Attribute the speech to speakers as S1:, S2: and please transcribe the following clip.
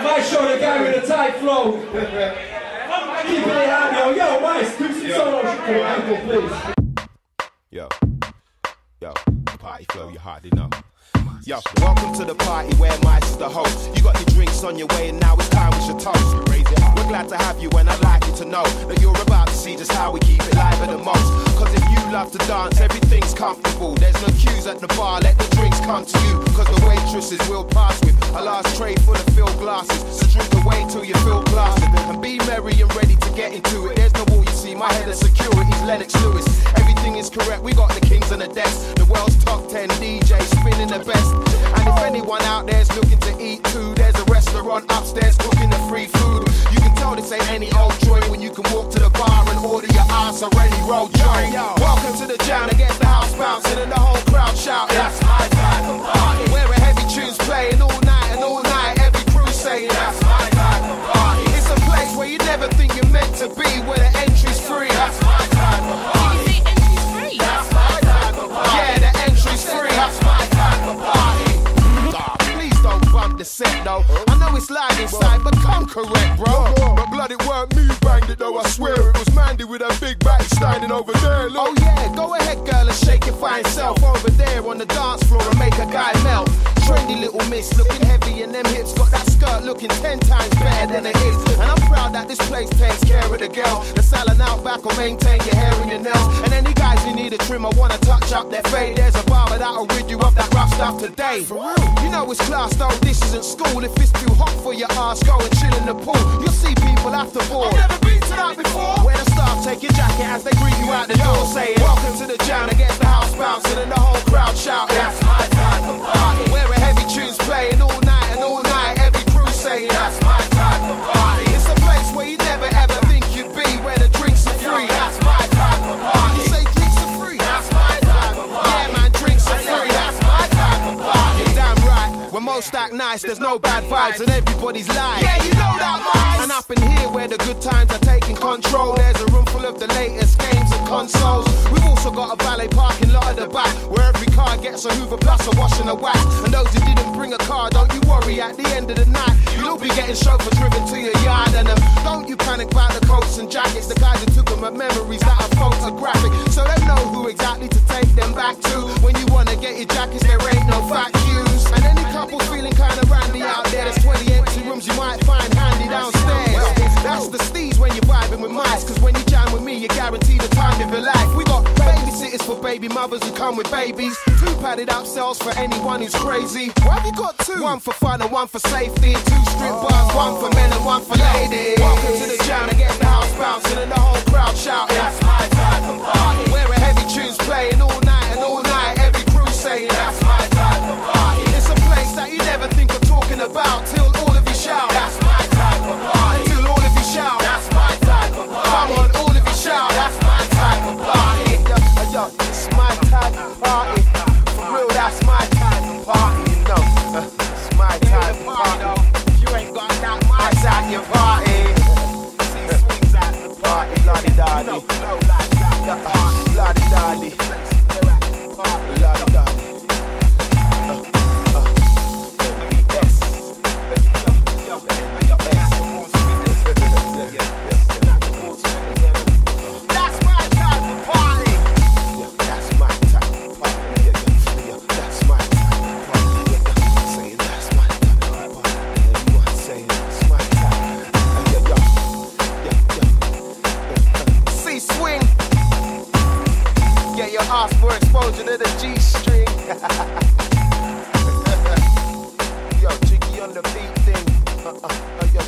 S1: my show, the guy with the tight flow. Keeping it hot, yo. Yo, Mice, do some solo shit, Michael, please.
S2: Yo, party flow, you hardly know. Yo, welcome to the party where Mice is the host. You got your drinks on your way and now it's time we should toast. We're glad to have you and I'd like you to know that you're about to see just how we keep it live at the most. Cause if you love to dance, everything's comfortable. There's no queues at the bar, let the drinks come to you. Cause the waitresses will pass with a large tray full of filled glasses. So drink away till you feel glassed. And be merry and ready to get into it. There's no wall, you see, my head of security's Lennox Lewis. Everything is correct, we got the kings on the desk. The world's top 10 DJs spinning the best. And if anyone out there's looking to eat too, there's a restaurant upstairs cooking the free food. You can tell this ain't any old joint when you can walk to the bar and order your ass a ready roll joint. Welcome to the jam that gets the house bouncing and the whole crowd shouting. That's my type of party. Where a heavy tunes playing all night and all night, every crew saying that's my type of party. It's a place where you never think you're meant to be, where the entry's free. That's my type of party.
S3: Did you say entry's free?
S2: That's my type of party. Yeah, the entry's free. That's my type of party. Please don't bump the set though. I know it's live inside, but come correct, bro. But blood, it weren't me banged it though. I swear it was Mandy with a big back standing over there. Look. Oh yeah, go ahead, girl, and shake your fine self over there on the dance floor and make a guy melt. Trendy little miss, looking heavy in them hips. Got that skirt looking 10 times better than it is. And I'm proud that this place takes care of the girl. The salon out back will maintain your hair and your nails. And any guys who need a trim or wanna touch up their fade, there's a barber that'll rid you of that rough stuff today. For real, you know it's class though, this isn't school. If it's too hot for your ass, go and chill in the pool. You'll see people after ball. I've never been to that before. Where the staff take your jacket as they greet you out the door, saying welcome to the jam that gets the house bouncing and the whole crowd shouting. That's my type of party. Where a heavy tunes playing all night and all night, every crew saying that's my type of party. It's a place where you never ever think you'd be, where the drinks are free. That's my type of party. You say drinks are free. That's my type of party. Yeah man, drinks are free. That's my type of party. You're damn right. When most act nice, there's no bad vibes and everybody's live. Yeah, you know that, man. And up in here where the good times are taking control, there's a room full of the latest games and consoles. We've also got a valet parking lot at the back, where every car gets a Hoover plus a wash and a wax. And those who didn't bring a car, don't you worry, at the end of the night you'll be getting chauffeur driven to your yard. And don't you panic about the coats and jackets. The guys who took them are memories that are photographic, so they know who exactly to take them back to. When you wanna get your jackets, there ain't no fat queues. And any couples feeling kinda randy out there, there's 20 empty rooms you might find handy downstairs. That's the steez when you're vibing with mice, cause when you jam with me you're guaranteed the time of your life. We got babysitters for baby mothers who come with babies, 2 padded up cells for anyone who's crazy. Why have you got 2? 1 for fun and 1 for safety, 2 strip bars, 1 for men and 1 for ladies. Welcome to the jam that gets the house bouncing and the whole crowd shouting. That's my type of party. Where a heavy tunes playing all night and all night, every crew saying that's my type of party. It's a place that you never think of talking about till all of you shout. That's my type of party. Till all of you shout. That's my type of party. Come on, all of you shout. That's my type of party. Yo, it's my type of party. For real, that's my type of party. You know, it's my type of party. You ain't got that mice at your party. See swings at the party. Lottie daddy. Lottie daddy. Lottie daddy. Ask for exposure to the G-string. Yo, Jiggy on the beat thing. Yo,